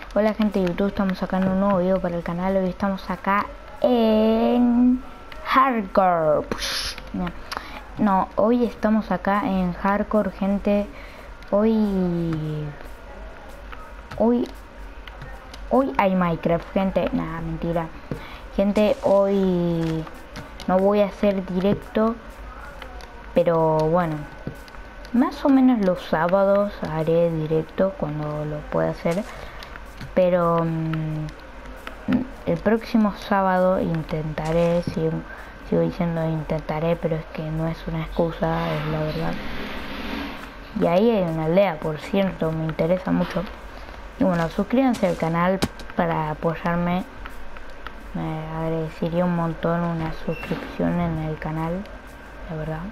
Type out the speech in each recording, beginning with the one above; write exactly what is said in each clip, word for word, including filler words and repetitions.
Hola gente de YouTube, estamos sacando un nuevo video para el canal. Hoy estamos acá en Hardcore. No, hoy estamos acá en Hardcore, gente. Hoy... Hoy... Hoy hay Minecraft, gente. Nada, mentira. Gente, hoy no voy a hacer directo, pero bueno, más o menos los sábados haré directo cuando lo pueda hacer. Pero um, el próximo sábado intentaré, sigo, sigo diciendo intentaré, pero es que no es una excusa, es la verdad. Y ahí hay una aldea, por cierto, me interesa mucho. Y bueno, suscríbanse al canal para apoyarme. Me agradecería un montón una suscripción en el canal, la verdad.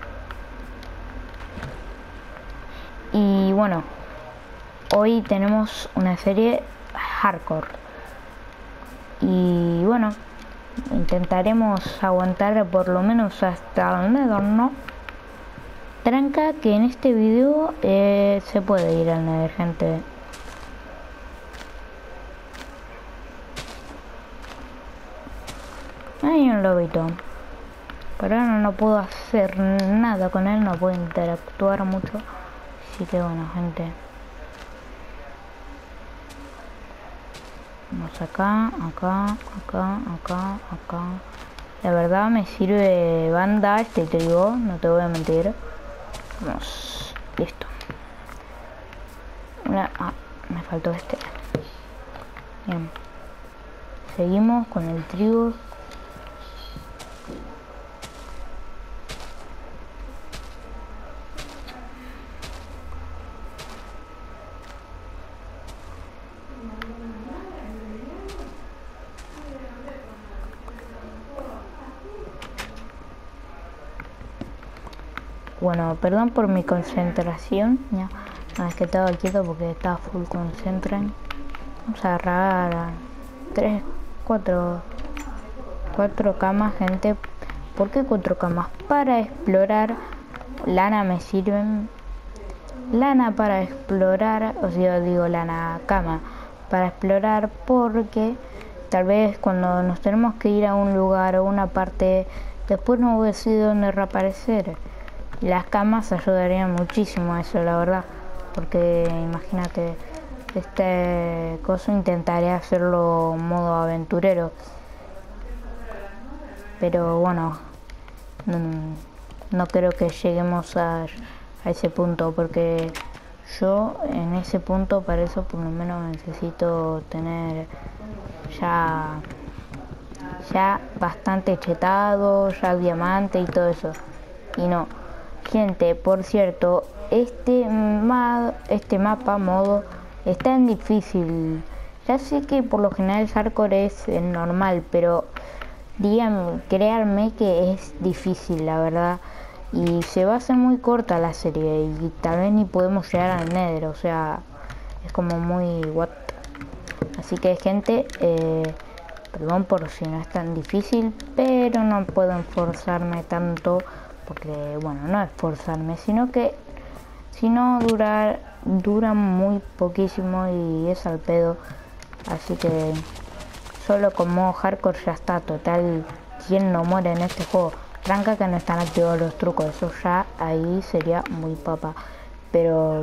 Y bueno, hoy tenemos una serie Hardcore. Y bueno, intentaremos aguantar por lo menos hasta el Nether, ¿no? Tranca que en este video eh, se puede ir al Nether, gente. Hay un lobito, pero ahora no puedo hacer nada con él, no puedo interactuar mucho. Así que bueno, gente, vamos acá, acá, acá, acá, acá. La verdad me sirve banda este trigo, no te voy a mentir. Vamos, listo. Una, ah, me faltó este. Bien, seguimos con el trigo. Bueno, perdón por mi concentración, ya. No, es que estaba quieto porque estaba full concentran. Vamos a agarrar a tres, cuatro, cuatro camas, gente. ¿Por qué cuatro camas? Para explorar. Lana me sirven. Lana para explorar, o sea, digo lana cama para explorar, porque tal vez cuando nos tenemos que ir a un lugar o una parte, después no voy a decir dónde reaparecer. Las camas ayudarían muchísimo a eso, la verdad, porque imagínate, este coso intentaré hacerlo modo aventurero, pero bueno, no, no creo que lleguemos a, a ese punto, porque yo en ese punto, para eso por lo menos necesito tener ya ya bastante chetado, ya diamante y todo eso. Y no, gente, por cierto, este, ma este mapa modo es tan difícil. Ya sé que por lo general el hardcore es eh, normal, pero díganme, créanme que es difícil, la verdad. Y se va a hacer muy corta la serie y tal vez ni podemos llegar al Nether, o sea, es como muy what. Así que gente, eh, perdón por si no es tan difícil, pero no puedo esforzarme tanto, porque bueno, no esforzarme, sino que si no durar, dura muy poquísimo y es al pedo. Así que solo con modo hardcore ya está, total, quien no muere en este juego. Tranca que no están activados los trucos, eso ya ahí sería muy papa, pero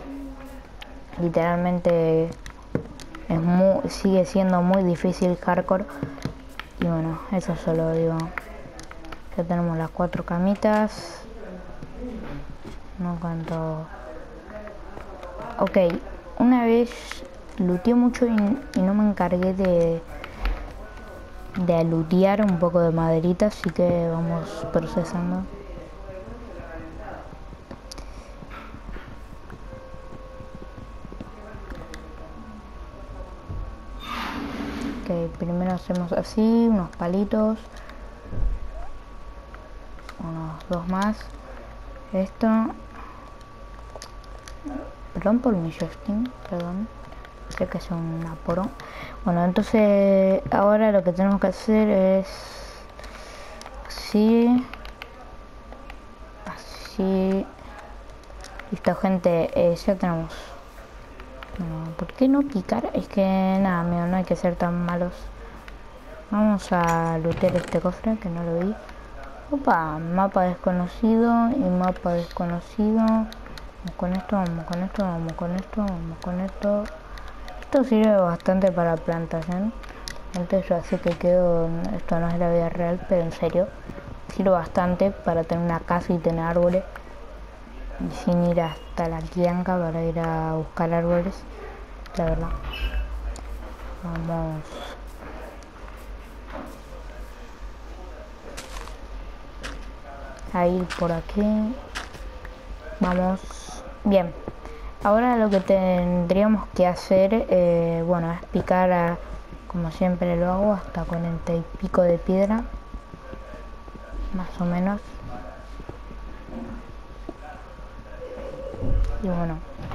literalmente es muy, sigue siendo muy difícil hardcore. Y bueno, eso solo digo. Ya tenemos las cuatro camitas. No cuento. Ok, una vez looteé mucho y, y no me encargué de de lootear un poco de maderita, así que vamos procesando. Ok, primero hacemos así, unos palitos, unos dos más. Esto, perdón por mi joystick, perdón, sé que es un apuro. Bueno, entonces ahora lo que tenemos que hacer es así, así. Listo, gente, eh, ya tenemos No, ¿por qué no picar? Es que nada, amigo, no hay que ser tan malos. Vamos a lootear este cofre que no lo vi. Opa, mapa desconocido y mapa desconocido. Vamos con esto, vamos con esto, vamos con esto, vamos con esto. Esto sirve bastante para plantación. Antes yo así que quedo, esto no es la vida real, pero en serio, sirve bastante para tener una casa y tener árboles. Y sin ir hasta la quianca para ir a buscar árboles, la verdad. Vamos. A ir por aquí. Vamos. Bien. Ahora lo que tendríamos que hacer, eh, bueno, es picar a, como siempre lo hago, hasta cuarenta y pico de piedra. Más o menos. Y bueno.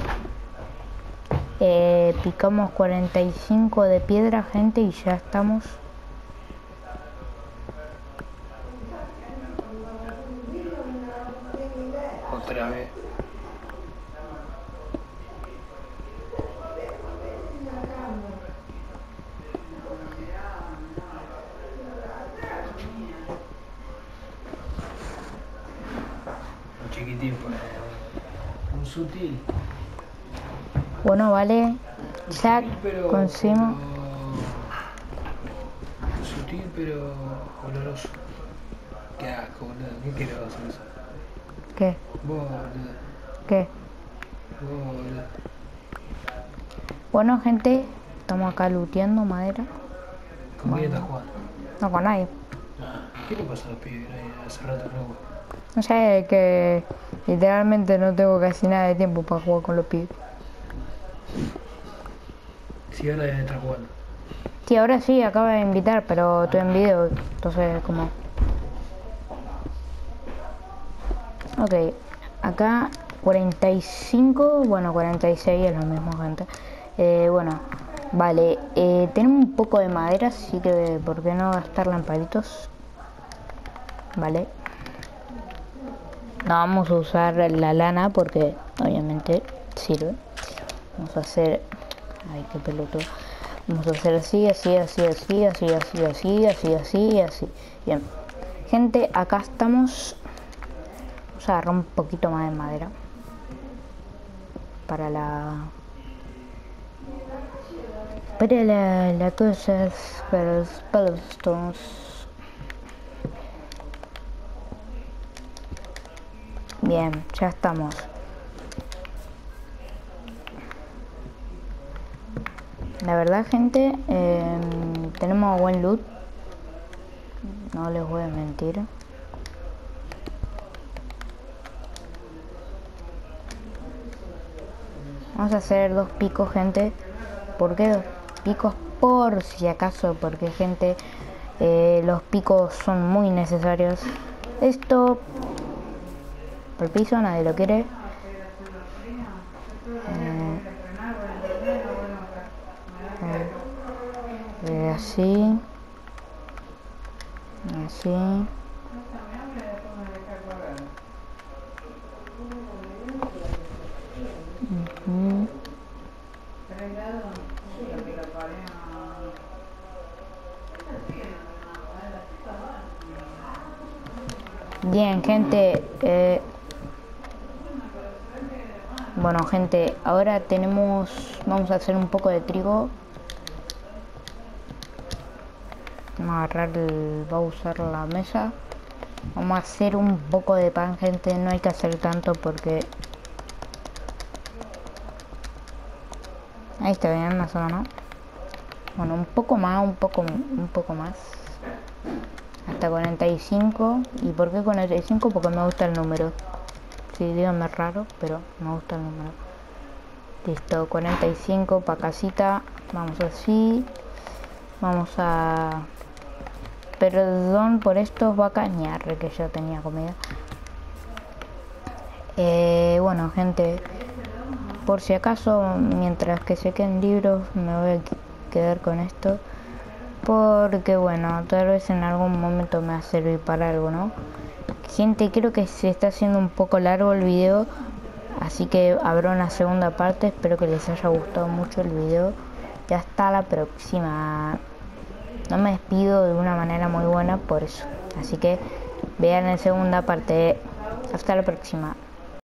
Eh, picamos cuarenta y cinco de piedra, gente, y ya estamos. Otra vez. Un chiquitín, pues. Un sutil. Bueno, vale. Ya pero, conseguimos. pero... Sutil, pero oloroso. Qué asco, boludo. ¿Qué querés hacer eso? ¿Qué? Vos, boludo. ¿Qué? Vos, boludo. Bueno, gente, estamos acá looteando madera. ¿Con Bueno. quién estás jugando? No, con nadie. Ah, ¿qué le pasa a los pibes? Ahí hace rato que no juego. No sé, que literalmente no tengo casi nada de tiempo para jugar con los pibes. Sí, ahora deben estar jugando. Sí, ahora sí, acaba de invitar, pero estoy en video, entonces como... Ok, acá cuarenta y cinco, bueno, cuarenta y seis es lo mismo, gente. Eh, bueno, vale, eh, tenemos un poco de madera, así que ¿por qué no gastarla en palitos? Vale. No vamos a usar la lana porque obviamente sirve. Vamos a hacer... Ay, qué pelotudo. Vamos a hacer así, así, así, así, así, así, así, así, así, así. Bien. Gente, acá estamos. Vamos a agarrar un poquito más de madera. Para la... Para la, la cosa, para los pelostones. Bien, ya estamos. La verdad, gente, eh, tenemos buen loot. No les voy a mentir. Vamos a hacer dos picos, gente. ¿Por qué dos picos? Por si acaso, porque, gente, eh, los picos son muy necesarios. Esto por el piso, nadie lo quiere. Eh, eh, eh, así. Así. Uh-huh. Bien, gente, eh, bueno, gente, ahora tenemos, vamos a hacer un poco de trigo. Vamos a agarrar el, va a usar la mesa. Vamos a hacer un poco de pan, gente, no hay que hacer tanto porque... Ahí está bien, más o menos. Bueno, un poco más, un poco, un poco más. Hasta cuarenta y cinco. ¿Y por qué cuarenta y cinco? Porque me gusta el número. Sí, díganme raro, pero me gusta el número. Listo, cuarenta y cinco para casita. Vamos así. Vamos a... Perdón por estos vacas, ñarre, que ya tenía comida. Eh, bueno, gente, por si acaso, mientras que se queden libros, me voy a quedar con esto. Porque, bueno, tal vez en algún momento me va a servir para algo, ¿no? Gente, creo que se está haciendo un poco largo el video. Así que habrá una segunda parte, espero que les haya gustado mucho el video. Ya hasta la próxima. No me despido de una manera muy buena por eso. Así que vean la segunda parte. Hasta la próxima.